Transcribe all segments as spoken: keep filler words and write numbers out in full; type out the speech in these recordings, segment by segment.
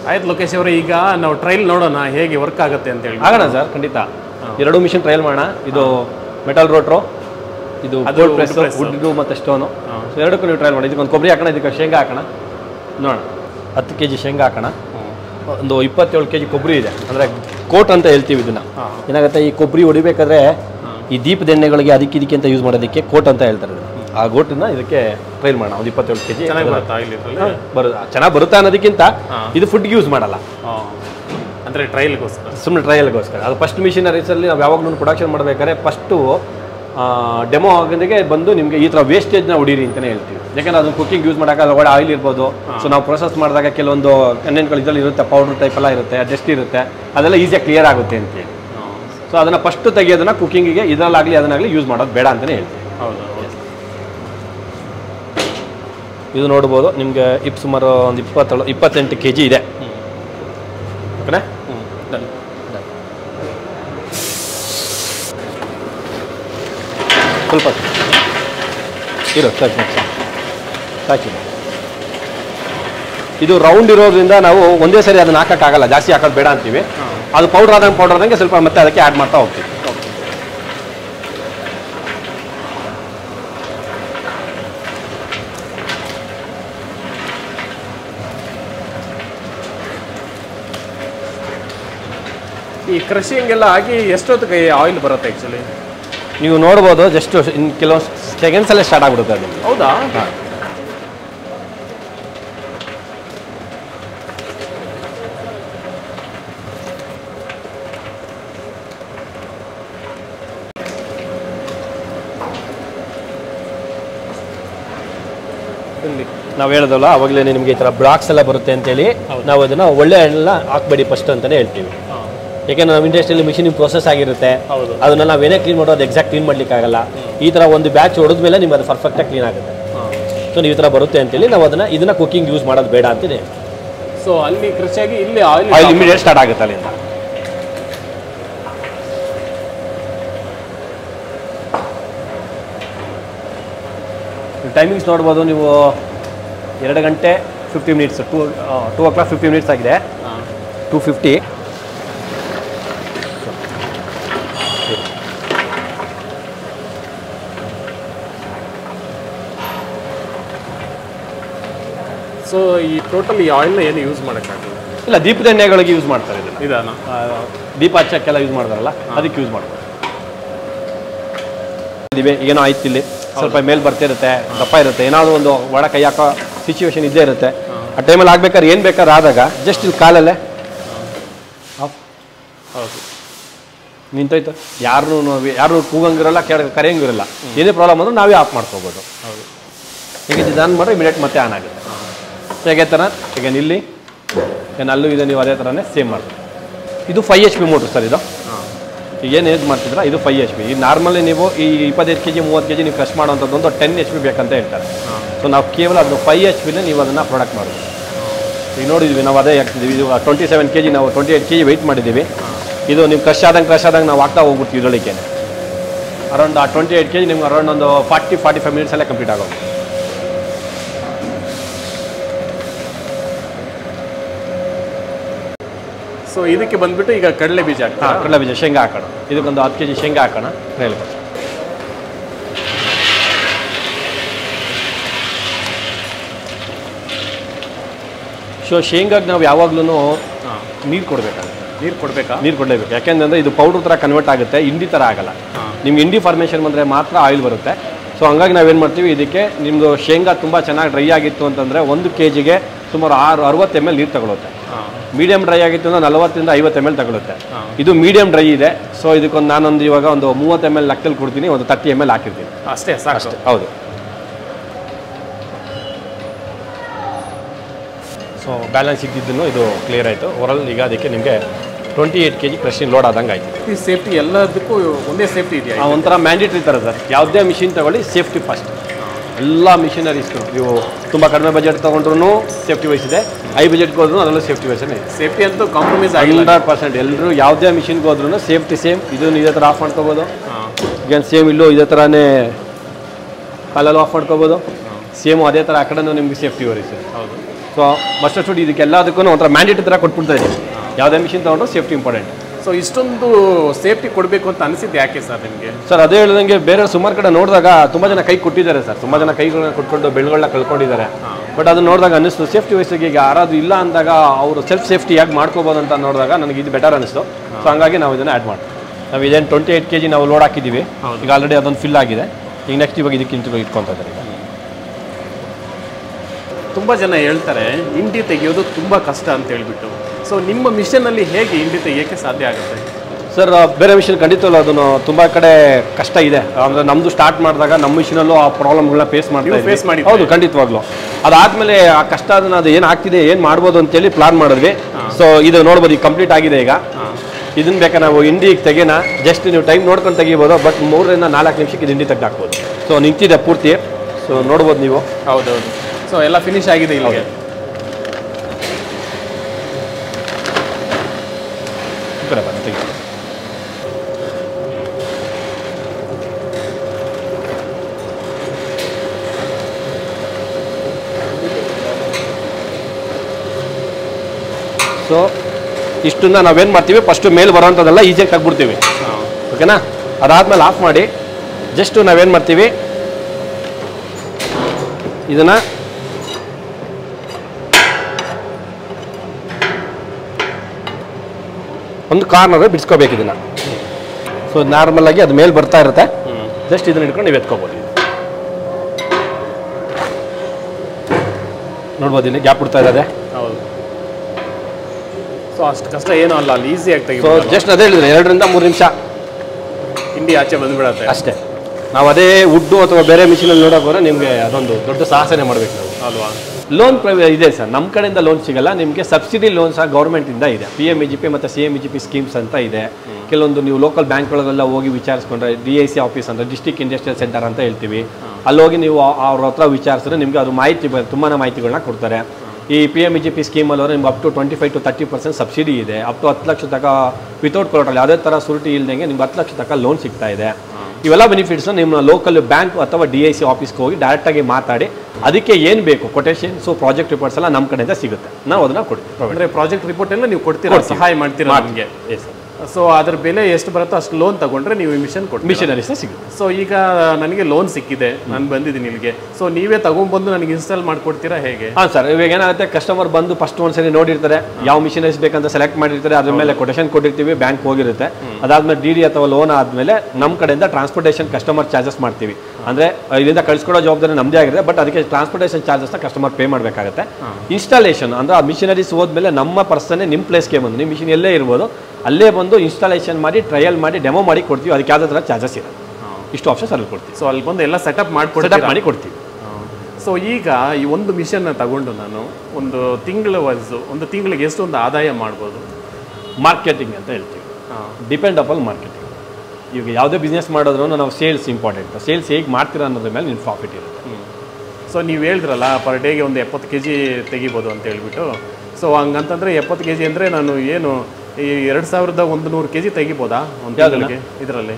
ಆಯ್ತು ಲೋಕೇಶ್ ಅವರೇ, ಈಗ ನಾವು ಟ್ರಯಲ್ ನೋಡೋಣ ಹೇಗೆ ವರ್ಕ್ ಆಗುತ್ತೆ ಅಂತ ಹೇಳಿ. ಆಗೋಣ ಸರ್, ಖಂಡಿತ. ಎರಡು ಮಿಷಿನ್ ಟ್ರಯಲ್ ಮಾಡೋಣ. ಇದು ಮೆಟಲ್ ರೋಟ್ರು, ಇದು ಗೋಲ್ಡ್ ಪ್ರೆಸ್, ವುಡ್ಡು ಮತ್ತು ಸ್ಟೋನು. ಸೊ ಎರಡಕ್ಕೂ ನೀವು ಟ್ರಯಲ್ ಮಾಡಿ. ಇದಕ್ಕೊಂದು ಕೊಬ್ಬರಿ ಹಾಕೋಣ, ಇದಕ್ಕೆ ಶೇಂಗಾ ಹಾಕೋಣ. ನೋಡೋಣ, ಹತ್ತು ಕೆ ಜಿ ಶೇಂಗಾ ಹಾಕೋಣ. ಒಂದು ಇಪ್ಪತ್ತೇಳು ಕೆ ಜಿ ಕೊಬ್ಬರಿ ಇದೆ, ಅಂದರೆ ಕೋಟ್ ಅಂತ ಹೇಳ್ತೀವಿ ಇದನ್ನು. ಏನಾಗುತ್ತೆ, ಈ ಕೊಬ್ಬರಿ ಹೊಡಿಬೇಕಾದ್ರೆ ಈ ದೀಪದ ಎಣ್ಣೆಗಳಿಗೆ ಅದಕ್ಕೆ ಇದಕ್ಕೆ ಅಂತ ಯೂಸ್ ಮಾಡೋದಕ್ಕೆ ಕೋಟ್ ಅಂತ ಹೇಳ್ತಾರೆ. ಆ ಗೋಟನ್ನ ಇದಕ್ಕೆ ಟ್ರೈಲ್ ಮಾಡೋಣ. ಒಂದು ಇಪ್ಪತ್ತೇಳು ಕೆ ಜಿ ಬರುತ್ತೆ. ಚೆನ್ನಾಗಿ ಬರುತ್ತೆ ಅನ್ನೋದಕ್ಕಿಂತ ಇದು ಫುಡ್ಗೆ ಯೂಸ್ ಮಾಡಲ್ಲ, ಅಂದರೆ ಟ್ರಯಲ್ಗೋಸ್ಕರ, ಸುಮ್ಮನೆ ಟ್ರಯಲ್ಗೋಸ್ಕರ. ಅದು ಫಸ್ಟ್ ಮಿಷಿನರೀಸಲ್ಲಿ ನಾವು ಯಾವಾಗಲೂ ಪ್ರೊಡಕ್ಷನ್ ಮಾಡಬೇಕಾದ್ರೆ ಫಸ್ಟು ಡೆಮೋ ಆಗೋದಿಗೆ ಬಂದು ನಿಮಗೆ ಈ ಥರ ವೇಸ್ಟೇಜ್ನ ಹೊಡೀರಿ ಅಂತಲೇ ಹೇಳ್ತೀವಿ. ಯಾಕಂದರೆ ಅದನ್ನು ಕುಕ್ಕಿಂಗ್ ಯೂಸ್ ಮಾಡೋಕೆ ಒಳ್ಳೆ ಆಯಿಲ್ ಇರ್ಬೋದು. ಸೊ ನಾವು ಪ್ರೊಸೆಸ್ ಮಾಡಿದಾಗ ಕೆಲವೊಂದು ಕಂಟೆಂಟ್ಗಳು ಇದರಲ್ಲಿ ಇರುತ್ತೆ, ಪೌಡ್ರ್ ಟೈಪ್ ಎಲ್ಲ ಇರುತ್ತೆ, ಡಸ್ಟ್ ಇರುತ್ತೆ, ಅದೆಲ್ಲ ಈಸಿಯಾಗಿ ಕ್ಲಿಯರ್ ಆಗುತ್ತೆ ಅಂತೇಳಿ. ಸೊ ಅದನ್ನು ಫಸ್ಟು ತೆಗಿಯೋದನ್ನು ಕುಕ್ಕಿಂಗಿಗೆ ಇದರಲ್ಲಾಗಲಿ ಅದನ್ನಾಗಲಿ ಯೂಸ್ ಮಾಡೋದು ಬೇಡ ಅಂತಲೇ ಹೇಳ್ತೀವಿ. ಹೌದು. ಇದು ನೋಡ್ಬೋದು ನಿಮಗೆ ಇಪ್ ಸುಮಾರು ಒಂದು ಇಪ್ಪತ್ತೇಳು ಇಪ್ಪತ್ತೆಂಟು ಕೆ ಜಿ ಇದೆ. ಓಕೆನಾ? ಸ್ವಲ್ಪ ಇರೋ ಸಾಕಿ ಸಾಕಿ ಇದು ರೌಂಡ್ ಇರೋದ್ರಿಂದ ನಾವು ಒಂದೇ ಸರಿ ಅದನ್ನ ಹಾಕೋಕ್ಕಾಗಲ್ಲ, ಜಾಸ್ತಿ ಹಾಕೋದು ಬೇಡ ಅಂತೀವಿ. ಅದು ಪೌಡ್ರ್ ಆದಂಗೆ ಪೌಡರ್ ಆದಂಗೆ ಸ್ವಲ್ಪ ಮತ್ತೆ ಅದಕ್ಕೆ ಆ್ಯಡ್ ಮಾಡ್ತಾ ಹೋಗ್ತೀವಿ. ಈ ಕ್ರಷಿಂಗ್ ಎಲ್ಲ ಆಗಿ ಎಷ್ಟೊತ್ತಿಗೆ ಆಯಿಲ್ ಬರುತ್ತೆ ಆ್ಯಕ್ಚುಲಿ? ನೀವು ನೋಡ್ಬೋದು, ಜಸ್ಟ್ ಇನ್ನು ಕೆಲವು ಸೆಕೆಂಡ್ಸಲ್ಲೇ ಸ್ಟಾರ್ಟ್ ಆಗಿಬಿಡುತ್ತೆ ಅದು. ಹೌದಾ? ನಾವು ಹೇಳೋದಲ್ಲ ಅವಾಗಲೇ ನಿಮಗೆ ಈ ಥರ ಬ್ಲಾಕ್ಸ್ ಎಲ್ಲ ಬರುತ್ತೆ ಅಂತೇಳಿ ನಾವು ಅದನ್ನು ಒಳ್ಳೆ ಎಣ್ಣೆಲ್ಲ ಹಾಕ್ಬೇಡಿ ಫಸ್ಟ್ ಅಂತಲೇ ಹೇಳ್ತೀವಿ. ಯಾಕೆಂದ್ರೆ ನಾವು ಇಂಡಸ್ಟ್ರಿಯಲ್ಲಿ ಮಿಷಿನಿಂಗ್ ಪ್ರೊಸೆಸ್ ಆಗಿರುತ್ತೆ, ಅದನ್ನ ನಾವೇನೇ ಕ್ಲೀನ್ ಮಾಡೋದು ಎಕ್ಸಾಕ್ಟ್ ಕ್ಲೀನ್ ಮಾಡಲಿಕ್ಕಾಗಲ್ಲ. ಈ ಥರ ಒಂದು ಬ್ಯಾಚ್ ಹೊಡೆದ ಮೇಲೆ ನಿಮ್ಗೆ ಅದು ಪರ್ಫೆಕ್ಟಾಗಿ ಕ್ಲೀನ್ ಆಗುತ್ತೆ. ಸೊ ನೀವು ಈ ಥರ ಬರುತ್ತೆ ಅಂತೇಳಿ ನಾವು ಅದನ್ನು ಇದನ್ನು ಕುಕ್ಕಿಂಗ್ ಯೂಸ್ ಮಾಡೋದು ಬೇಡ ಅಂತಿದೆ. ಸೊ ಅಲ್ಲಿ ಕೃಷಿಯಾಗಿ ಇಲ್ಲಿ ಆಯಿಲ್ ಆಯಿಲ್ ಇಮಿಡಿಯೇಟ್ ಸ್ಟಾರ್ಟ್ ಆಗುತ್ತೆ ಅಲ್ಲಿಂದ. ಟೈಮಿಂಗ್ಸ್ ನೋಡ್ಬೋದು ನೀವು, ಎರಡು ಗಂಟೆ fifty minutes two two o'clock fifty minutes ಆಗಿದೆ. ಟೂ ಫಿಫ್ಟಿ ಸೊ ಈ ಟೋಟಲ್ ಈ ಆಯಿಲ್ನ ಏನು ಯೂಸ್ ಮಾಡೋಕ್ಕಾಗಲ್ಲ? ಇಲ್ಲ, ದೀಪದ ಎಣ್ಣೆಗಳಿಗೆ ಯೂಸ್ ಮಾಡ್ತಾರೆ ಇದನ್ನು. ಇದಾನ ದೀಪ ಹಚ್ಚಕ್ಕೆಲ್ಲ ಯೂಸ್ ಮಾಡ್ತಾರಲ್ಲ, ಅದಕ್ಕೆ ಯೂಸ್ ಮಾಡ್ತಾರೆ. ಇದಿವೆ ಏನೋ ಆಯ್ತು, ಇಲ್ಲಿ ಸ್ವಲ್ಪ ಮೇಲೆ ಬರ್ತಿರುತ್ತೆ, ದಪ್ಪ ಇರುತ್ತೆ, ಏನಾದರೂ ಒಂದು ಒಳ ಕೈ ಹಾಕೋ ಸಿಚುವೇಶನ್ ಇದ್ದೇ ಇರುತ್ತೆ. ಆ ಟೈಮಲ್ಲಿ ಆಗ್ಬೇಕಾದ್ರೆ ಏನು ಬೇಕಾದ್ರೆ ಆದಾಗ ಜಸ್ಟ್ ಇಲ್ಲಿ ಕಾಲಲ್ಲೇ ಆಫ್. ಹೌದು, ನಿಂತೋಯ್ತು. ಯಾರು ಯಾರು ಕೂಗಂಗಿರಲ್ಲ, ಕೇಳ ಕರೆಯಂಗಿರಲ್ಲ. ಏನೇ ಪ್ರಾಬ್ಲಮ್ ಅಂದ್ರೂ ನಾವೇ ಆಫ್ ಮಾಡ್ಕೋಬೋದು. ಹೌದು. ಈಗ ಇದು ಆನ್ ಮಾಡಿದ್ರೆ ಇಮಿಡಿಯೇಟ್ ಮತ್ತೆ ಆನ್ ಆಗುತ್ತೆ. ಹೇಗೆ ಥರ ಈಗ ಇಲ್ಲಿ ಏನು ಅಲ್ಲೂ ಇದೆ, ನೀವು ಅದೇ ಥರನೇ ಸೇಮ್ ಮಾಡ್ತೀವಿ. ಇದು five H P motor sir. ಇದು ಈಗ ಏನು ಯೂಸ್ ಮಾಡ್ತಿದ್ರೆ ಇದು ಫೈವ್ ಎಚ್ ಪಿ. ಈ ನಾರ್ಮಲಿ ನೀವು ಈ ಇಪ್ಪತ್ತೈದು ಕೆ ಜಿ ಮೂವತ್ತು ಕೆ ಜಿ ನೀವು ಕ್ರಶ್ ಮಾಡೋಂಥದ್ದು ಒಂದು ಟೆನ್ ಎಚ್ ಪಿ ಬೇಕಂತ ಹೇಳ್ತಾರೆ. ಸೊ ನಾವು ಕೇವಲ ಅದು ಫೈವ್ ಎಚ್ ಪಿನೇ ನೀವು ಅದನ್ನು ಪ್ರಾಡಕ್ಟ್ ಮಾಡೋದು. ಈಗ ನೋಡಿದ್ವಿ ನಾವು ಅದೇ ಹಾಕ್ತಿದ್ದೀವಿ. ಇದು ಟ್ವೆಂಟಿ ಸೆವೆನ್ ಕೆ ಜಿ ನಾವು twenty eight K G weight ಮಾಡಿದ್ದೀವಿ. ಇದು ನೀವು ಕ್ರಶ್ ಆದಂಗೆ ಕ್ರಶ್ ಆದಂಗೆ ನಾವು ಆಗ್ತಾ ಹೋಗ್ಬಿಡ್ತೀವಿ. ಇದರೊಳಗೆ ಅರೌಂಡ್ ಆ ಟ್ವೆಂಟಿ ಏಯ್ಟ್ ಕೆ ಜಿ ನಿಮ್ಗೆ ಅರೌಂಡ್ ಒಂದು ಫಾರ್ಟಿ ಫಾರ್ಟಿ ಫೈವ್ ಮಿನಿಟ್ಸಲ್ಲೇ ಕಂಪ್ಲೀಟ್ ಆಗೋದು. ಸೊ ಇದಕ್ಕೆ ಬಂದ್ಬಿಟ್ಟು ಈಗ ಕಡಲೆ ಬೀಜ ಹಾಕೋಣ. ಹಾಂ, ಕಡಲೆ ಬೀಜ ಶೇಂಗಾ ಹಾಕೋಣ. ಇದಕ್ಕೊಂದು ಹತ್ತು ಕೆ ಜಿ ಶೇಂಗಾ ಹಾಕೋಣ. ಹೇಳಿ. ಸೊ ಶೇಂಗಾಗೆ ನಾವು ಯಾವಾಗ್ಲೂ ನೀರು ಕೊಡಬೇಕಾಗುತ್ತೆ. ನೀರು ಕೊಡಬೇಕಾ? ನೀರು ಕೊಡಲೇಬೇಕು. ಯಾಕೆಂದರೆ ಇದು ಪೌಡ್ರ್ ಥರ ಕನ್ವರ್ಟ್ ಆಗುತ್ತೆ, ಇಂಡಿ ಥರ ಆಗಲ್ಲ. ನಿಮ್ಗೆ ಇಂಡಿ ಫಾರ್ಮೇಷನ್ ಬಂದರೆ ಮಾತ್ರ ಆಯಿಲ್ ಬರುತ್ತೆ. ಸೊ ಹಂಗಾಗಿ ನಾವೇನು ಮಾಡ್ತೀವಿ, ಇದಕ್ಕೆ ನಿಮ್ಮದು ಶೇಂಗಾ ತುಂಬ ಚೆನ್ನಾಗಿ ಡ್ರೈ ಆಗಿತ್ತು ಅಂತಂದರೆ ಒಂದು ಕೆ ಜಿಗೆ ಸುಮಾರು ಆರು ಅರವತ್ತು ಎಮ್ ಎಲ್ ನೀರು ತಗೊಳುತ್ತೆ. ಮೀಡಿಯಂ ಡ್ರೈ ಆಗಿತ್ತು ಅಂದರೆ ನಲವತ್ತರಿಂದ ಐವತ್ತು ಎಮ್ ಎಲ್ ತಗೊಳುತ್ತೆ. ಇದು ಮೀಡಿಯಂ ಡ್ರೈ ಇದೆ. ಸೊ ಇದಕ್ಕೊಂದು ನಾನೊಂದು ಇವಾಗ ಒಂದು ಮೂವತ್ತು ಎಮ್ ಎಲ್ ಲೆಕ್ಕದಲ್ಲಿ ಕೊಡ್ತೀನಿ, ಒಂದು ತರ್ಟಿ ಎಮ್ ಎಲ್ ಹಾಕಿರ್ತೀನಿ ಅಷ್ಟೇ ಸಾಕು. ಹೌದು. ಸೊ ಬ್ಯಾಲೆನ್ಸ್ ಇದ್ದಿದ್ದನ್ನು ಇದು ಕ್ಲಿಯರ್ ಆಯಿತು. ಓವರಾಲ್ ಈಗ ಅದಕ್ಕೆ ನಿಮಗೆ twenty eight K G crushing load ಆದಂಗೆ ಆಯಿತು. ಈ ಸೇಫ್ಟಿ ಎಲ್ಲದಕ್ಕೂ ಒಂದೇ ಸೇಫ್ಟಿ ಇದೆಯಾ? ಒಂಥರ ಮ್ಯಾಂಡೇಟ್ರಿ ಥರ ಸರ್. ಯಾವುದೇ ಮಿಷಿನ್ ತಗೊಳ್ಳಿ ಸೇಫ್ಟಿ ಫಸ್ಟ್. ಎಲ್ಲ ಮಿಷಿನರೀಸ್ಗಳು ನೀವು ತುಂಬ ಕಡಿಮೆ ಬಜೆಟ್ ತೊಗೊಂಡ್ರು ಸೇಫ್ಟಿ ವೈಸ್ ಇದೆ, ಹೈ ಬಜೆಟ್ಗೆ ಹೋದ್ರೂ ಅದರಲ್ಲೂ ಸೇಫ್ಟಿ ವೈಸೇ ಇದೆ. ಸೇಫ್ಟಿ ಅಂತೂ ಕಾಂಪ್ರಮೈಸ್ ಆಗಿಲ್ಲ. ಹಂಡ್ರೆಡ್ ಪರ್ಸೆಂಟ್ ಎಲ್ಲರೂ ಯಾವುದೇ ಮಿಷಿನ್ಗೆ ಹೋದ್ರೂ ಸೇಫ್ಟಿ ಸೇಮ್. ಇದನ್ನು ಇದೇ ಥರ ಆಫ್ ಮಾಡ್ಕೋಬೋದು. ಈಗ ಸೇಮ್ ಇಲ್ಲೂ ಇದೇ ಥರನೇ ಕಾಲಲ್ಲೂ ಆಫ್ ಮಾಡ್ಕೋಬೋದು. ಸೇಮು ಅದೇ ಥರ ಆ ಕಡೆನೂ ನಿಮಗೆ ಸೇಫ್ಟಿ ವರಿಸಿ. ಹೌದು. ಸೊ ಸೊ ಮಸ್ಟ್ ಶುಡ್ ಇದಕ್ಕೆಲ್ಲದಕ್ಕೂ ಒಂಥರ ಮ್ಯಾಂಡೇಟ್ ಥರ ಕೊಟ್ಬಿಡ್ತಾ ಇದ್ದೀವಿ. ಯಾವುದೇ ಮಿಷಿನ್ ತೊಗೊಂಡ್ರು ಸೇಫ್ಟಿ ಇಂಪಾರ್ಟೆಂಟ್. ಸೊ ಇಷ್ಟೊಂದು ಸೇಫ್ಟಿ ಕೊಡಬೇಕು ಅಂತ ಅನಿಸಿದ್ದು ಯಾಕೆ ಸರ್ ನಿಮಗೆ? ಸರ್ ಅದೇ ಹೇಳ್ದಂಗೆ ಬೇರೆ ಸುಮಾರು ಕಡೆ ನೋಡಿದಾಗ ತುಂಬ ಜನ ಕೈ ಕೊಟ್ಟಿದ್ದಾರೆ ಸರ್, ತುಂಬ ಜನ ಕೈಗಳನ್ನ ಕೊಟ್ಕೊಂಡು ಬೆಳೆಗಳನ್ನ ಕಳ್ಕೊಂಡಿದ್ದಾರೆ. ಬಟ್ ಅದನ್ನ ನೋಡಿದಾಗ ಅನ್ನಿಸ್ತು ಸೇಫ್ಟಿ ವಯಸ್ಸಿಗೆ ಈಗ ಯಾರಾದ್ರು ಇಲ್ಲ ಅಂದಾಗ ಅವರು ಸೆಲ್ಫ್ ಸೇಫ್ಟಿ ಯಾಕೆ ಮಾಡ್ಕೋಬೋದು ಅಂತ ನೋಡಿದಾಗ ನನಗೆ ಇದು ಬೆಟರ್ ಅನಿಸ್ತು. ಸೊ ಹಂಗಾಗಿ ನಾವು ಇದನ್ನು ಆ್ಯಡ್ ಮಾಡ್ತೀವಿ. ನಾವು ಇದೇನು ಟ್ವೆಂಟಿ ಏಯ್ಟ್ ಕೆ ಜಿ ನಾವು ಲೋಡ್ ಹಾಕಿದ್ದೀವಿ, ಈಗ ಆಲ್ರೆಡಿ ಅದೊಂದು ಫಿಲ್ ಆಗಿದೆ. ಈಗ ನೆಕ್ಸ್ಟ್ ಇವಾಗ ಇದಕ್ಕೆ ಇಂಟು ಇಟ್ಕೊತಾ ಇದ್ದಾರೆ. ಈಗ ತುಂಬ ಜನ ಹೇಳ್ತಾರೆ ಇಂಡಿ ತೆಗೆಯೋದು ತುಂಬ ಕಷ್ಟ ಅಂತ ಹೇಳ್ಬಿಟ್ಟು. ಸೊ ನಿಮ್ಮ ಮಿಷನಲ್ಲಿ ಹೇಗೆ ಇಂಡಿ ತೆಗಿಯೋಕ್ಕೆ ಸಾಧ್ಯ ಆಗುತ್ತೆ? ಸರ್ ಬೇರೆ ಮಿಷಿನ್ ಖಂಡಿತವಲ್ಲ ಅದನ್ನು ತುಂಬ ಕಡೆ ಕಷ್ಟ ಇದೆ. ಅಂದರೆ ನಮ್ಮದು ಸ್ಟಾರ್ಟ್ ಮಾಡಿದಾಗ ನಮ್ಮ ಮಿಷಿನಲ್ಲೂ ಆ ಪ್ರಾಬ್ಲಮ್ಗಳನ್ನ ಫೇಸ್ ಮಾಡ್ತೀವಿ ಫೇಸ್ ಮಾಡಿ. ಹೌದು, ಖಂಡಿತವಾಗ್ಲೂ. ಅದಾದಮೇಲೆ ಆ ಕಷ್ಟ ಅದನ್ನು ಅದು ಏನು ಆಗ್ತಿದೆ ಏನು ಮಾಡ್ಬೋದು ಅಂತೇಳಿ ಪ್ಲಾನ್ ಮಾಡಿದ್ವಿ. ಸೊ ಇದು ನೋಡ್ಬೋದು, ಈಗ ಕಂಪ್ಲೀಟ್ ಆಗಿದೆ. ಈಗ ಇದನ್ನ ಬೇಕಾ ನಾವು ಇಂಡಿಗೆ ತೆಗೆನ ಜಸ್ಟ್ ನೀವು ಟೈಮ್ ನೋಡ್ಕೊಂಡು ತೆಗಿಬೋದು. ಬಟ್ ಮೂರರಿಂದ ನಾಲ್ಕು ನಿಮಿಷಕ್ಕೆ ಇದು ಇಂಡಿ ತೆಗೆದು ಹಾಕ್ಬೋದು. ಸೊ ನಿಂತಿದೆ ಪೂರ್ತಿ. ಸೊ ನೋಡ್ಬೋದು ನೀವು. ಹೌದೌದು. ಸೊ ಎಲ್ಲ ಫಿನಿಶ್ ಆಗಿದೆ ಇಲ್ಲಿಗೆ. ತೆಗಿ. ಸೊ ಇಷ್ಟನ್ನ ನಾವೇನು ಮಾಡ್ತೀವಿ, ಫಸ್ಟು ಮೇಲೆ ಬರೋವಂಥದ್ದೆಲ್ಲ ಈಜಿಯಾಗಿ ತೆಗ್ಬಿಡ್ತೀವಿ. ಓಕೆನಾ? ಅದಾದಮೇಲೆ ಆಫ್ ಮಾಡಿ ಜಸ್ಟು ನಾವೇನು ಮಾಡ್ತೀವಿ, ಇದನ್ನು ಒಂದು ಕಾರ್ನರ್ ಬಿಡಿಸ್ಕೋಬೇಕು ಇದನ್ನು. ಸೊ ನಾರ್ಮಲಾಗಿ ಅದು ಮೇಲೆ ಬರ್ತಾ ಇರುತ್ತೆ. ಜಸ್ಟ್ ಇದನ್ನ ಇಟ್ಕೊಂಡು ನೀವು ಎತ್ಕೋಬೋದು. ನೋಡ್ಬೋದು, ಇಲ್ಲಿ ಗ್ಯಾಪ್ ಬಿಡ್ತಾ ಇರೋದೆ. ಹೌದು. ಸೊ ಅಷ್ಟು ಕಷ್ಟ ಏನೂ ಅಲ್ಲ, ಅಲ್ಲಿ ಈಸಿಯಾಗಿ ತೆಗಿ. ಸೊ ಜಸ್ಟ್ ಅದೇ ಹೇಳಿದ್ರೆ ಎರಡರಿಂದ ಮೂರು ನಿಮಿಷ ಇಂಡಿ ಆಚೆ ಬಂದುಬಿಡತ್ತೆ ಅಷ್ಟೇ. ನಾವು ಅದೇ ವುಡ್ಡು ಅಥವಾ ಬೇರೆ ಮಿಷಿನಲ್ಲಿ ನೋಡೋಕೆ ಹೋದ್ರೆ ನಿಮಗೆ ಅದೊಂದು ದೊಡ್ಡ ಸಾಹಸನೆ ಮಾಡಬೇಕು ನಾವು, ಅಲ್ವಾ? ಲೋನ್ ಇದೆ ಸರ್, ನಮ್ಮ ಕಡೆಯಿಂದ ಲೋನ್ ಸಿಗಲ್ಲ ನಿಮಗೆ. ಸಬ್ಸಿಡಿ ಲೋನ್ಸ್ ಗೌರ್ಮೆಂಟಿಂದ ಇದೆ. P M E G P ಮತ್ತು C M E G P schemes ಅಂತ ಇದೆ. ಕೆಲವೊಂದು ನೀವು ಲೋಕಲ್ ಬ್ಯಾಂಕ್ಗಳಿಗೆಲ್ಲ ಹೋಗಿ ವಿಚಾರಿಸ್ಕೊಂಡ್ರೆ, ಡಿ ಐ ಸಿ ಆಫೀಸ್ ಅಂದರೆ ಡಿಸ್ಟ್ರಿಕ್ಟ್ ಇಂಡಸ್ಟ್ರಿಯಲ್ ಸೆಂಟರ್ ಅಂತ ಹೇಳ್ತೀವಿ, ಅಲ್ಲಿ ಹೋಗಿ ನೀವು ಅವ್ರ ಹತ್ರ ವಿಚಾರಿಸಿದ್ರೆ ನಿಮಗೆ ಅದು ಮಾಹಿತಿ ತುಂಬಾ ಮಾಹಿತಿಗಳನ್ನ ಕೊಡ್ತಾರೆ. ಈ P M E G P ಸ್ಕೀಮಲ್ಲಿ ಹೋದ್ರೆ ನಿಮ್ಗೆ up to twenty five to thirty percent subsidy ಇದೆ. ಅಪ್ ಟು ಹತ್ತು ಲಕ್ಷ ತನಕ ವಿತೌಟ್ ಕೊಲಟರಲ್ ಯಾವುದೇ ಥರ ಸುರಿಟಿ ಇಲ್ದಂಗೆ ನಿಮ್ಗೆ ಹತ್ತು ಲಕ್ಷ ತನಕ ಲೋನ್ ಸಿಗ್ತಾ ಇದೆ. ಇವೆಲ್ಲ ಬೆನಿಫಿಟ್ಸ್ನ ನಿಮ್ಮ ಲೋಕಲ್ ಬ್ಯಾಂಕ್ ಅಥವಾ ಡಿ ಐ ಸಿ ಆಫೀಸ್ಗೆ ಹೋಗಿ ಡೈರೆಕ್ಟಾಗಿ ಮಾತಾಡಿ ಅದಕ್ಕೆ ಏನು ಬೇಕು ಕೊಟೇಶನ್ಸು, ಪ್ರಾಜೆಕ್ಟ್ ರಿಪೋರ್ಟ್ಸ್ ಎಲ್ಲ ನಮ್ಮ ಕಡೆಯಿಂದ ಸಿಗುತ್ತೆ. ನಾವು ಅದನ್ನು ಕೊಡ್ತೀವಿ. ಅಂದರೆ ಪ್ರಾಜೆಕ್ಟ್ ರಿಪೋರ್ಟ್ ಎಲ್ಲ ನೀವು ಕೊಡ್ತೀರಾ, ಸಹಾಯ ಮಾಡ್ತೀರಾ ನಮಗೆ? Yes sir. ಸೊ ಅದ್ರ ಬೆಲೆ ಎಷ್ಟು ಬರುತ್ತೋ ಅಷ್ಟು ಲೋನ್ ತಗೊಂಡ್ರೆ ನೀವು ಮಿಷನ್ ಕೊಟ್ಟು ಮಿಷನರೀಸ್ ಸಿಗುತ್ತೆ. ಸೊ ಈಗ ನನಗೆ ಲೋನ್ ಸಿಕ್ಕಿದೆ, ನಾನು ಬಂದಿದ್ದೀನಿ ಇಲ್ಲಿಗೆ. ಸೊ ನೀವೇ ತಗೊಂಡ್ಬಂದು ನನಗೆ ಇನ್ಸ್ಟಾಲ್ ಮಾಡ್ಕೊಡ್ತೀರಾ ಹೇಗೆ? ಹಾಂ ಸರ್, ಇವಾಗ ಏನಾಗುತ್ತೆ, ಕಸ್ಟಮರ್ ಬಂದು ಫಸ್ಟ್ ಒಂದ್ಸರಿ ನೋಡಿರ್ತಾರೆ, ಯಾವ ಮಿಷನರೀಸ್ ಬೇಕಂತ ಸೆಲೆಕ್ಟ್ ಮಾಡಿರ್ತಾರೆ, ಅದ್ರ ಮೇಲೆ ಕೊಟೇಶನ್ ಕೊಟ್ಟಿರ್ತೀವಿ, ಬ್ಯಾಂಕ್ ಹೋಗಿರುತ್ತೆ. ಅದಾದ್ಮೇಲೆ ಡಿ ಡಿ ಅಥವಾ ಲೋನ್ ಆದಮೇಲೆ ನಮ್ಮ ಕಡೆಯಿಂದ ಟ್ರಾನ್ಸ್ಪೋರ್ಟೇಷನ್ ಕಸ್ಟಮರ್ ಚಾರ್ಜಸ್ ಮಾಡ್ತೀವಿ. ಅಂದರೆ ಇದರಿಂದ ಕಳಿಸ್ಕೊಡೋ ಜವಾಬ್ದಾರಿ ನಮ್ಮದೇ ಆಗಿದೆ. ಬಟ್ ಅದಕ್ಕೆ ಟ್ರಾನ್ಸ್ಪೋರ್ಟೇಷನ್ ಚಾರ್ಜಸ್ನ ಕಸ್ಟಮರ್ ಪೇ ಮಾಡಬೇಕಾಗುತ್ತೆ. ಇನ್ಸ್ಟಾಲೇಷನ್ ಅಂದರೆ ಆ ಮಿಷನರೀಸ್ ಹೋದ್ಮೇಲೆ ನಮ್ಮ ಪರ್ಸನ್ನೇ ನಿಮ್ಮ ಪ್ಲೇಸ್ಗೆ ಬಂದು, ನಿಮ್ಮ ಮಿಷಿನ್ ಎಲ್ಲೇ ಇರ್ಬೋದು ಅಲ್ಲೇ ಬಂದು ಇನ್ಸ್ಟಾಲೇಷನ್ ಮಾಡಿ, ಟ್ರಯಲ್ ಮಾಡಿ, ಡೆಮೋ ಮಾಡಿ ಕೊಡ್ತೀವಿ. ಅದಕ್ಕೆ ಯಾವುದೇ ಥರ ಚಾರ್ಜಸ್ ಇರೋದು. ಇಷ್ಟು ಆಪ್ಷನ್ಸ್ ಅಲ್ಲಿ ಕೊಡ್ತೀವಿ. ಸೊ ಅಲ್ಲಿ ಬಂದು ಎಲ್ಲ ಸೆಟಪ್ ಮಾಡಿ ಸೆಟಪ್ ಮಾಡಿ ಕೊಡ್ತೀವಿ. ಸೊ ಈಗ ಈ ಒಂದು ಮಿಷನ್ನ ತಗೊಂಡು ನಾನು ಒಂದು ತಿಂಗಳ ವೈಸು ಒಂದು ತಿಂಗಳಿಗೆ ಎಷ್ಟು ಒಂದು ಆದಾಯ ಮಾಡ್ಬೋದು? ಮಾರ್ಕೆಟಿಂಗ್ ಅಂತ ಹೇಳ್ತೀವಿ, ಡಿಪೆಂಡ್ ಅಪಾನ್ ಮಾರ್ಕೆಟಿಂಗ್. ಈಗ ಯಾವುದೇ ಬಿಸ್ನೆಸ್ ಮಾಡಿದ್ರೂ ನಾವು ಸೇಲ್ಸ್ ಇಂಪಾರ್ಟೆಂಟ್. ಸೇಲ್ಸ್ ಹೇಗೆ ಮಾಡ್ತೀರಾ ಅನ್ನೋದ್ರ ಮೇಲೆ ನಿಮ್ಮ ಪ್ರಾಫಿಟ್ ಇರುತ್ತೆ. ಸೊ ನೀವು ಹೇಳಿದ್ರಲ್ಲ ಪರ್ ಡೇಗೆ ಒಂದು ಎಪ್ಪತ್ತು ಕೆ ಜಿ ತೆಗಿಬೋದು ಅಂತ ಹೇಳ್ಬಿಟ್ಟು. ಸೊ ಹಂಗಂತಂದರೆ ಎಪ್ಪತ್ತು ಕೆ ಜಿ ಅಂದರೆ ನಾನು ಏನು ಈ ಎರಡು ಸಾವಿರದ ಒಂದು ನೂರು ಕೆ ಜಿ ತೆಗಿಬೋದಾ ಒಂದು ತಿಂಗಳಿಗೆ? ಇದರಲ್ಲಿ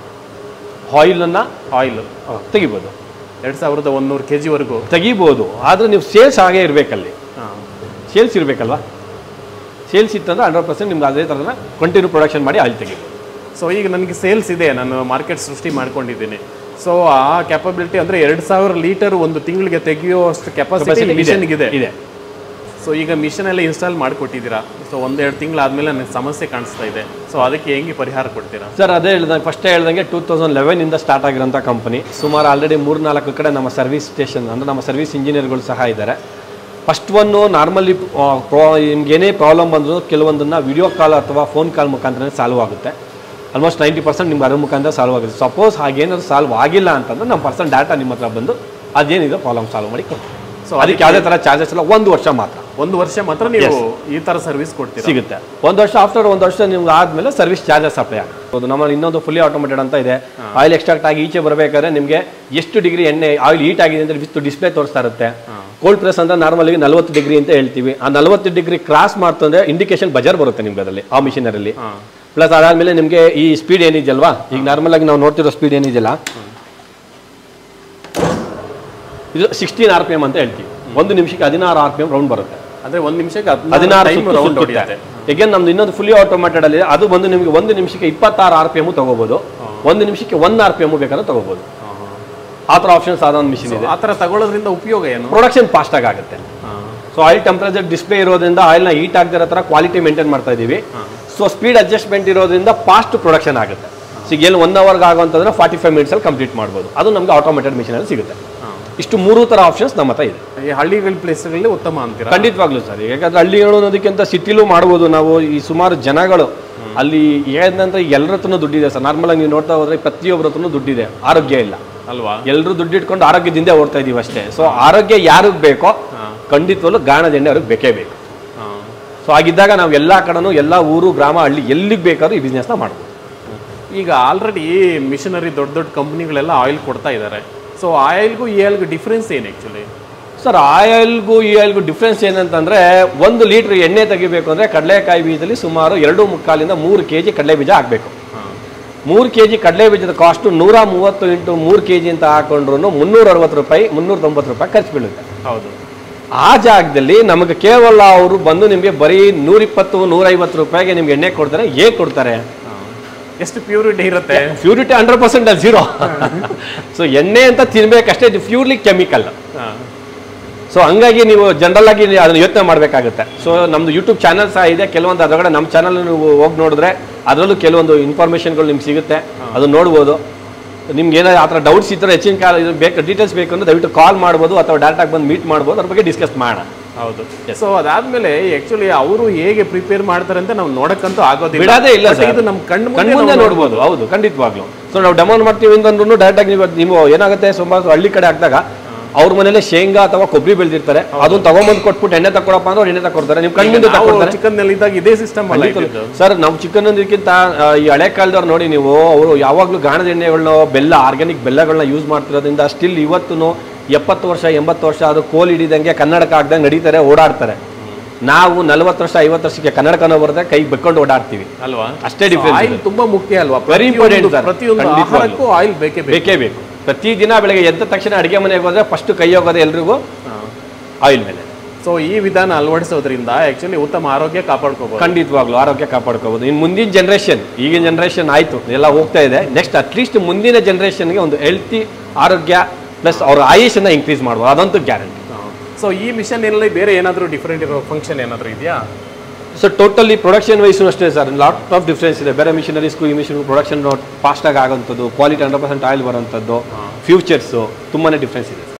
ಆಯಿಲನ್ನು ಆಯಿಲ್ ತೆಗಿಬೋದು, ಎರಡು ಸಾವಿರದ ಒಂದೂರು ಕೆ ಜಿವರೆಗೂ ತೆಗಿಬೋದು. ಆದರೆ ನೀವು ಸೇಲ್ಸ್ ಹಾಗೇ ಇರಬೇಕಲ್ಲಿ. ಹಾಂ, ಸೇಲ್ಸ್ ಇರಬೇಕಲ್ವಾ? ಸೇಲ್ಸ್ ಇತ್ತಂದ್ರೆ ಹಂಡ್ರೆಡ್ ಪರ್ಸೆಂಟ್ ನಿಮ್ಗೆ ಅದೇ ಥರನ ಕಂಟಿನ್ಯೂ ಪ್ರೊಡಕ್ಷನ್ ಮಾಡಿ ಆಯಿಲ್ ತೆಗಿಬೋದು. ಸೊ ಈಗ ನನಗೆ ಸೇಲ್ಸ್ ಇದೆ, ನಾನು ಮಾರ್ಕೆಟ್ ಸೃಷ್ಟಿ ಮಾಡ್ಕೊಂಡಿದ್ದೀನಿ. ಸೊ ಆ ಕ್ಯಾಪಬಿಲಿಟಿ ಅಂದರೆ ಎರಡು ಸಾವಿರ ಲೀಟರ್ ಒಂದು ತಿಂಗಳಿಗೆ ತೆಗೆಯುವಷ್ಟು ಕೆಪಾಸಿಟಿ ಮಿಷನ್ಗಿದೆ ಇದೆ. ಸೊ ಈಗ ಮಿಷನ್ ಎಲ್ಲ ಇನ್ಸ್ಟಾಲ್ ಮಾಡಿಕೊಟ್ಟಿದ್ದೀರಾ. ಸೊ ಒಂದೆರಡು ತಿಂಗಳಾದಮೇಲೆ ನನಗೆ ಸಮಸ್ಯೆ ಕಾಣಿಸ್ತಾ ಇದೆ. ಸೊ ಅದಕ್ಕೆ ಹೆಂಗೆ ಪರಿಹಾರ ಕೊಡ್ತೀರಾ? ಸರ್ ಅದೇ ಹೇಳ್ದಂಗೆ ಫಸ್ಟೇ ಹೇಳ್ದಂಗೆ ಟೂ ತೌಸಂಡ್ ಲೆವೆನಿಂದ ಸ್ಟಾರ್ಟ್ ಆಗಿರೋಂಥ ಕಂಪನಿ. ಸುಮಾರು ಆಲ್ರೆಡಿ ಮೂರು ನಾಲ್ಕು ಕಡೆ ನಮ್ಮ ಸರ್ವಿಸ್ ಸ್ಟೇಷನ್ ಅಂದರೆ ನಮ್ಮ ಸರ್ವಿಸ್ ಇಂಜಿನಿಯರ್ಗಳು ಸಹ ಇದ್ದಾರೆ. ಫಸ್ಟ್ ಒನ್ನು ನಾರ್ಮಲಿ ನಿಮ್ಗೇನೇ ಪ್ರಾಬ್ಲಮ್ ಬಂದರೂ ಕೆಲವೊಂದನ್ನು ವಿಡಿಯೋ ಕಾಲ್ ಅಥವಾ ಫೋನ್ ಕಾಲ್ ಮುಖಾಂತರ ಸಾಲ್ವ್ ಆಗುತ್ತೆ. ಆಲ್ಮೋಸ್ಟ್ ನೈಂಟಿ ಪರ್ಸೆಂಟ್ ನಿಮ್ಗೆ ಅದ್ರ ಮುಖಾಂತರ ಸಾಲ್ವ್ ಆಗುತ್ತೆ. ಸಪೋಸ್ ಹಾಗೇನಾದ್ರು ಸಾಲ್ವ್ ಆಗಿಲ್ಲ ಅಂತಂದ್ರೆ ನಮ್ಮ ಪರ್ಸನ್ ಡಾಟಾ ನಿಮ್ಮ ಹತ್ರ ಬಂದು ಅದೇನಿದೆ ಪ್ರಾಬ್ಲಮ್ ಸಾಲ್ವ್ ಮಾಡಿ ಕೊಡ್ತೀವಿ. ಸೊ ಅದಕ್ಕೆ ಯಾವುದೇ ಥರ ಚಾರ್ಜಸ್ ಇಲ್ಲ. ಒಂದು ವರ್ಷ ಮಾತ್ರ ಒಂದು ವರ್ಷ ಮಾತ್ರ ನೀವು ಈ ಥರ ಸರ್ವಿಸ್ ಕೊಡ್ತೀವಿ ಸಿಗುತ್ತೆ. ಒಂದು ವರ್ಷ ಆಫ್ಟರ್ ಒಂದು ವರ್ಷ ನಿಮ್ಗೆ ಆದಮೇಲೆ ಸರ್ವಿಸ್ ಚಾರ್ಜಸ್ ಅಪ್ಲೈ ಆಗ್ಬೋದು. ನಮ್ಮಲ್ಲಿ ಇನ್ನೊಂದು ಫುಲ್ಲಿ ಆಟೋಮೇಟೆಡ್ ಅಂತ ಇದೆ. ಆಯಿಲ್ ಎಕ್ಸ್ಟ್ರಾಕ್ಟ್ ಆಗಿ ಈಚೆ ಬರಬೇಕಾದ್ರೆ ನಿಮಗೆ ಎಷ್ಟು ಡಿಗ್ರಿ ಎಣ್ಣೆ ಆಯಿಲ್ ಹೀಟ್ ಆಗಿದೆ ಅಂತ ವಿತ್ ಡಿಸ್ಪ್ಲೇ ತೋರಿಸ್ತಾ ಇರುತ್ತೆ. ಕೋಲ್ಡ್ ಪ್ರೆಸ್ ಅಂತ ನಾರ್ಮಲಿ ನಲ್ವತ್ತು ಡಿಗ್ರಿ ಅಂತ ಹೇಳ್ತೀವಿ. ಆ ನಲ್ವತ್ತು ಡಿಗ್ರಿ ಕ್ರಾಸ್ ಮಾಡ್ತಂದ್ರೆ ಇಂಡಿಕೇಶನ್ ಬಜರ್ ಬರುತ್ತೆ ನಿಮ್ಗೆ ಅದರಲ್ಲಿ, ಆ ಮಿಷಿನರಲ್ಲಿ. ಪ್ಲಸ್ ಅದಾದಮೇಲೆ ನಿಮಗೆ ಈ ಸ್ಪೀಡ್ ಏನಿದೆಯಲ್ವಾ, ಈಗ ನಾರ್ಮಲ್ ಆಗಿ ನಾವು ನೋಡ್ತಿರೋ ಸ್ಪೀಡ್ ಏನಿದೆಯಲ್ಲ, ಇದು ಸಿಕ್ಸ್ಟೀನ್ ಆರ್ ಪಿ ಎಮ್ ಅಂತ ಹೇಳ್ತೀವಿ. ಒಂದು ನಿಮಿಷಕ್ಕೆ ಹದಿನಾರು ಆರ್ ಪಿ ಎಂ ರೌಂಡ್ ಬರುತ್ತೆ. ಅಂದ್ರೆ ಒಂದು ನಿಮಿಷಕ್ಕೆ ಹದಿನಾರು ರೌಂಡ್ ಹೊಡಿಯುತ್ತೆ. ಈಗ ನಮ್ದು ಇನ್ನೊಂದು ಫುಲ್ಲಿ ಆಟೋಮೇಟೆಡ್ ಅಲ್ಲಿ ಅದು ಒಂದು ನಿಮಗೆ ಒಂದು ನಿಮಿಷಕ್ಕೆ ಇಪ್ಪತ್ತಾರು ಆರ್ ಪಿ ಎಮ್ ತಗೋಬಹುದು, ಒಂದು ನಿಮಿಷಕ್ಕೆ ಒನ್ ಆರ್ ಪಿ ಎಮ್ ಬೇಕಾದ್ರೆ ತಗೋಬಹುದು. ಆ ಥರ ಆಪ್ಷನ್ಸ್ ಆದ ಒಂದು ಮಿಷಿನ್ ಇದೆ. ಆ ಥರ ತಗೊಳ್ಳೋದ್ರಿಂದ ಉಪಯೋಗ ಏನು? ಪ್ರೊಡಕ್ಷನ್ ಫಾಸ್ಟ್ ಆಗಿ ಆಗುತ್ತೆ. ಸೊ ಆಯಿಲ್ ಟೆಂಪರೇಚರ್ ಡಿಸ್ಪ್ಲೇ ಇರೋದ್ರಿಂದ ಆಯಿಲ್ನ ಹೀಟ್ ಆಗದಿರೋ ಥರ ಕ್ವಾಲಿಟಿ ಮೇಂಟೈನ್ ಮಾಡ್ತಾ ಇದೀವಿ. ಸೊ ಸ್ಪೀಡ್ ಅಡ್ಜಸ್ಟ್ಮೆಂಟ್ ಇರೋದ್ರಿಂದ ಫಾಸ್ಟ್ ಪ್ರೊಡಕ್ಷನ್ ಆಗುತ್ತೆ. ಸೊ ಏನು ಒನ್ ಅವರ್ಗೆ ಆಗುವಂತಂದ್ರೆ ಫಾರ್ಟಿ ಫೈವ್ ಮಿನಿಟ್ಸಲ್ಲಿ ಕಂಪ್ಲೀಟ್ ಮಾಡ್ಬೋದು. ಅದು ನಮಗೆ ಆಟೋಮೇಟೆಡ್ ಮಿಷಿನಲ್ಲಿ ಸಿಗುತ್ತೆ. ಇಷ್ಟು ಮೂರು ಥರ ಆಪ್ಷನ್ಸ್ ನಮ್ಮ ಹತ್ರ ಇದೆ. ಈ ಹಳ್ಳಿಗಳ ಪ್ಲೇಸ್ಗಳಲ್ಲಿ ಉತ್ತಮ ಅಂತೀರಾ? ಖಂಡಿತವಾಗ್ಲೂ ಸರ್. ಯಾಕಂದ್ರೆ ಹಳ್ಳಿಗಳು ಅನ್ನೋದಕ್ಕಿಂತ ಸಿಟಿಲೂ ಮಾಡ್ಬೋದು ನಾವು. ಈ ಸುಮಾರು ಜನಗಳು ಅಲ್ಲಿ ಏನಂದ್ರೆ ಎಲ್ಲರ ಹತ್ರನೂ ದುಡ್ಡಿದೆ ಸರ್. ನಾರ್ಮಲ್ ಆಗಿ ನೀವು ನೋಡ್ತಾ ಹೋದ್ರೆ ಪ್ರತಿಯೊಬ್ಬರ ಹತ್ರನೂ ದುಡ್ಡಿದೆ, ಆರೋಗ್ಯ ಇಲ್ಲ ಅಲ್ವಾ? ಎಲ್ಲರೂ ದುಡ್ಡು ಇಟ್ಕೊಂಡು ಆರೋಗ್ಯದಿಂದ ಓಡ್ತಾ ಇದೀವಿ ಅಷ್ಟೇ. ಸೊ ಆರೋಗ್ಯ ಯಾರಿಗೆ ಬೇಕೋ ಖಂಡಿತವಲ್ಲೂ ಗಾಣದ ಎಣ್ಣೆ ಅವ್ರಿಗೆ ಬೇಕೇ ಬೇಕು. ಸೊ ಆಗಿದ್ದಾಗ ನಾವು ಎಲ್ಲ ಕಡೆನೂ ಎಲ್ಲ ಊರು ಗ್ರಾಮ ಹಳ್ಳಿ ಎಲ್ಲಿಗೆ ಬೇಕಾದ್ರೂ ಈ ಬಿಸ್ನೆಸ್ನ ಮಾಡ್ಬೋದು. ಈಗ ಆಲ್ರೆಡಿ ಮಿಷನರಿ ದೊಡ್ಡ ದೊಡ್ಡ ಕಂಪ್ನಿಗಳೆಲ್ಲ ಆಯಿಲ್ ಕೊಡ್ತಾ ಇದ್ದಾರೆ. ಸೊ ಆಯಿಲ್ಗೂ ಈ ಆಯಿಲ್ಗೂ ಡಿಫ್ರೆನ್ಸ್ ಏನು ಆ್ಯಕ್ಚುಲಿ? ಸರ್ ಆಯಿಲ್ಗೂ ಈ ಆಯಿಲ್ಗೂ ಡಿಫ್ರೆನ್ಸ್ ಏನಂತಂದರೆ, ಒಂದು ಲೀಟ್ರ್ ಎಣ್ಣೆ ತೆಗಿಬೇಕು ಅಂದರೆ ಕಡಲೆಕಾಯಿ ಬೀಜದಲ್ಲಿ ಸುಮಾರು ಎರಡು ಮುಕ್ಕಾಲಿಂದ ಮೂರು ಕೆ ಜಿ ಕಡಲೆ ಬೀಜ ಹಾಕಬೇಕು. ಮೂರು ಕೆ ಜಿ ಕಡಲೆ ಬೀಜದ ಕಾಸ್ಟು ನೂರ ಮೂವತ್ತು ಇಂಟು ಮೂರು ಕೆ ಜಿ ಅಂತ ಹಾಕೊಂಡ್ರು ಮುನ್ನೂರ ಅರವತ್ತು ರೂಪಾಯಿ ಮುನ್ನೂರ ತೊಂಬತ್ತು ರೂಪಾಯಿ ಖರ್ಚು ಬೀಳುತ್ತೆ. ಹೌದು. ಆ ಜಾಗದಲ್ಲಿ ನಮಗೆ ಕೇವಲ ಅವರು ಬಂದು ನಿಮಗೆ ಬರೀ ನೂರಿಪ್ಪತ್ತು ನೂರೈವತ್ತು ರೂಪಾಯಿಗೆ ನಿಮ್ಗೆ ಎಣ್ಣೆ ಕೊಡ್ತಾರೆ. ಹೇಗೆ ಕೊಡ್ತಾರೆ? ಎಷ್ಟು ಪ್ಯೂರಿಟಿ ಇರುತ್ತೆ? ಪ್ಯೂರಿಟಿ ಹಂಡ್ರೆಡ್ ಪರ್ಸೆಂಟ್ ಅಲ್ಲಿ ಜೀರೋ. ಸೊ ಎಣ್ಣೆ ಅಂತ ತಿನ್ಬೇಕಷ್ಟೇ, ಇದು ಪ್ಯೂರ್ಲಿ ಕೆಮಿಕಲ್. ಸೊ ಹಂಗಾಗಿ ನೀವು ಜನರಲ್ ಆಗಿ ಅದನ್ನು ಯೋಚನೆ ಮಾಡಬೇಕಾಗುತ್ತೆ. ಸೊ ನಮ್ದು ಯೂಟ್ಯೂಬ್ ಚಾನಲ್ ಸಹ ಇದೆ. ಕೆಲವೊಂದು ಅದರೊಳಗಡೆ ನಮ್ಮ ಚಾನಲ್ ನೀವು ಹೋಗಿ ನೋಡಿದ್ರೆ ಅದರಲ್ಲೂ ಕೆಲವೊಂದು ಇನ್ಫಾರ್ಮೇಷನ್ಗಳು ನಿಮ್ಗೆ ಸಿಗುತ್ತೆ, ಅದು ನೋಡ್ಬೋದು. ನಿಮ್ಗೆ ಏನಾದ್ರು ಆ ಥರ ಡೌಟ್ಸ್ ಇದ್ದರೆ ಹೆಚ್ಚಿನ ಕಾಲ ಇದು ಬೇಕು ಡೀಟೇಲ್ಸ್ ಬೇಕು ಅಂದರೆ ದಯವಿಟ್ಟು ಕಾಲ್ ಮಾಡ್ಬೋದು ಅಥವಾ ಡೈರೆಕ್ಟಾಗಿ ಬಂದು ಮೀಟ್ ಮಾಡ್ಬೋದು, ಅದ್ರ ಬಗ್ಗೆ ಡಿಸ್ಕಸ್ ಮಾಡೋಣ. ಹೌದು. ಸೊ ಅದಾದ್ಮೇಲೆ ಆಕ್ಚುಲಿ ಅವರು ಹೇಗೆ ಪ್ರಿಪೇರ್ ಮಾಡ್ತಾರೆ ಅಂತ ನಾವು ನೋಡಕ್ಕಂತೂ ಆಗೋದಿಲ್ಲ, ಬಿಡೋದೇ ಇಲ್ಲ. ಇದು ನಮ್ಮ ಕಣ್ಣು ಮುಂದೆ ನೋಡ್ಬೋದು. ಹೌದು, ಖಂಡಿತವಾಗ್ಲೂ. ಸೊ ನಾವು ಡೆಮೋ ಮಾಡ್ತೀವಿ ಅಂತಂದ್ರೂ ಡೈರೆಕ್ಟಾಗಿ ನೀವು ನೀವು ಏನಾಗುತ್ತೆ, ಸುಮಾರು ಹಳ್ಳಿ ಕಡೆ ಹಾಕಿದಾಗ ಅವ್ರ ಮನೇಲೆ ಶೇಂಗಾ ಅಥವಾ ಕೊಬ್ಬರಿ ಬೆಳೆದಿರ್ತಾರೆ, ಅದನ್ನ ತಗೊಂಬಂದು ಕೊಟ್ಬಿಟ್ಟು ಎಣ್ಣೆ ತಕೊಡಪ್ಪ ಅಂದ್ರೆ ಎಣ್ಣೆ ತಕೊಡ್ತಾರೆ. ನೀವು ಕಣ್ಣಿಂದ ತಗೊಳ್ತಾರೆ. ಚಿಕನ್ ನಲ್ಲಿ ಇದ್ದಾಗ ಇದೇ ಸಿಸ್ಟಮ್ ಸರ್. ನಾವು ಚಿಕನ್ ಅನ್ನೋದಕ್ಕಿಂತ ಈ ಹಳೆ ಕಾಲದವ್ರು ನೋಡಿ ನೀವು, ಅವರು ಯಾವಾಗಲೂ ಗಾಣದ ಎಣ್ಣೆಗಳನ್ನ ಬೆಲ್ಲ ಆರ್ಗ್ಯಾನಿಕ್ ಬೆಲ್ಲಗಳನ್ನ ಯೂಸ್ ಮಾಡ್ತಿರೋದ್ರಿಂದ ಸ್ಟಿಲ್ ಇವತ್ತು ಎಪ್ಪತ್ತು ವರ್ಷ ಎಂಬತ್ತು ವರ್ಷ ಅದು ಕೋಲ್ ಹಿಡಿದಂಗೆ ಕನ್ನಡಕ ಹಾಕ್ದಂಗೆ ನಡೀತಾರೆ, ಓಡಾಡ್ತಾರೆ. ನಾವು ನಲ್ವತ್ತು ವರ್ಷ ಐವತ್ತು ವರ್ಷಕ್ಕೆ ಕನ್ನಡಕನೋ ಬರದೆ ಕೈ ಬೆಕ್ಕೊಂಡು ಓಡಾಡ್ತೀವಿ ಅಲ್ವಾ? ಅಷ್ಟೇ ಡಿಫ್ರೆನ್ಸ್. ಆಯಿಲ್ ತುಂಬಾ ಮುಖ್ಯ ಅಲ್ವಾ? Very important sir. ಪ್ರತಿಯೊಂದು ಆಹಾರಕ್ಕೂ ಆಯಿಲ್ ಬೇಕೇ ಬೇಕೇ ಬೇಕು. ಪ್ರತಿ ದಿನ ಬೆಳಗ್ಗೆ ಎದ್ದ ತಕ್ಷಣ ಅಡುಗೆ ಮನೆಗೆ ಹೋದ್ರೆ ಫಸ್ಟ್ ಕೈ ಹೋಗೋದೆ ಎಲ್ರಿಗೂ ಆಯಿಲ್ ಮೇಲೆ. ಸೊ ಈ ವಿಧಾನ ಅಳವಡಿಸೋದ್ರಿಂದ ಆಕ್ಚುಲಿ ಉತ್ತಮ ಆರೋಗ್ಯ ಕಾಪಾಡ್ಕೋಬಹುದು. ಖಂಡಿತವಾಗ್ಲೂ ಆರೋಗ್ಯ ಕಾಪಾಡ್ಕೋಬಹುದು. ಇನ್ನು ಮುಂದಿನ ಜನರೇಷನ್, ಈಗಿನ ಜನರೇಷನ್ ಆಯ್ತು ಎಲ್ಲ ಹೋಗ್ತಾ ಇದೆ, ನೆಕ್ಸ್ಟ್ ಅಟ್ಲೀಸ್ಟ್ ಮುಂದಿನ ಜನರೇಷನ್ಗೆ ಒಂದು ಹೆಲ್ತಿ ಆರೋಗ್ಯ ಪ್ಲಸ್ ಅವ್ರ ಆಯುಷನ್ನ ಇನ್ಕ್ರೀಸ್ ಮಾಡ್ಬೋದು, ಅದಂತೂ ಗ್ಯಾರಂಟಿ. ಸೊ ಈ ಮಿಷನ್ ಏನಲ್ಲಿ ಬೇರೆ ಏನಾದರೂ ಡಿಫ್ರೆಂಟ್ ಇರೋ ಫಂಕ್ಷನ್ ಏನಾದರೂ ಇದೆಯಾ? ಸೊ ಟೋಟಲಿ ಪ್ರೊಡಕ್ಷನ್ ವೈಸು ಅಷ್ಟೇ ಸರ್, ಲಾಟ್ ಆಫ್ ಡಿಫ್ರೆನ್ಸ್ ಇದೆ. ಬೇರೆ ಮಿಷನರೀಸ್ಗೂ ಈ ಮಿಷನ್ ಪ್ರೊಡಕ್ಷನ್ ಫಾಸ್ಟಾಗಿ ಆಗೋಂಥದ್ದು, ಕ್ವಾಲಿಟಿ ಹಂಡ್ರೆಡ್ ಪರ್ಸೆಂಟ್ ಆಯಿಲ್ ಬರೋಂಥದ್ದು, ಫ್ಯೂಚರ್ಸು ತುಂಬಾ ಡಿಫ್ರೆನ್ಸ್ ಇದೆ.